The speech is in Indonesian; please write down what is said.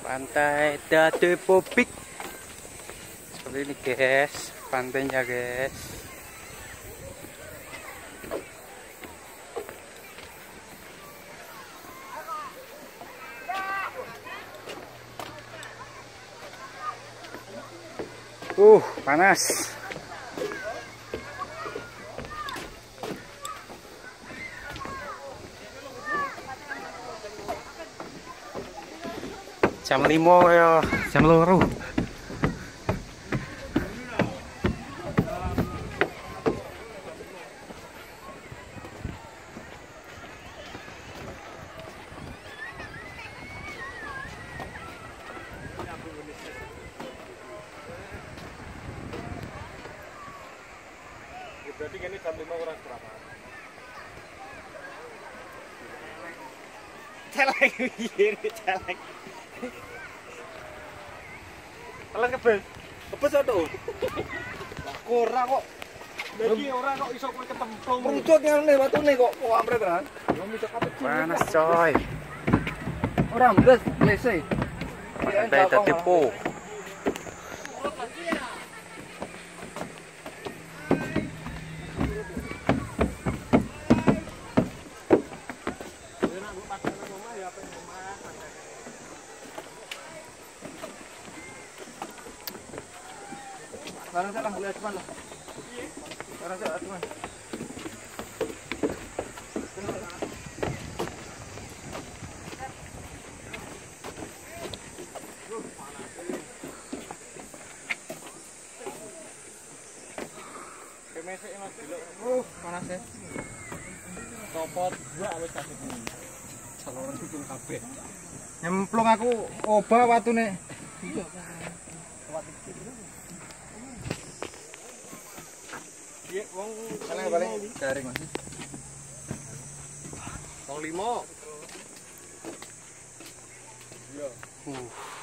Pantai Dade Pobik. Seperti ini guys, pantainya guys. Panas. Jam 5 ya, jam 2. Berarti ini jam 5 kurang berapa? Celeng ini celeng. Celeng kebes. Kebes ado. Ora kok. Lagi ora kok iso kowe ketemplung. Merucut ngene watune kok amret tenan. Panas coy. Ora mbes lese. Pantai Dade Po. Sekarang saya lah, lihat cuman lah. Sekarang saya cuman. Panas ya. Copot gua awet sakit ini. Saluran cucung kabeh. Nyemplung aku obah watune. Iya, iya, wong salah balik garing Mas. Wong 5. Iya.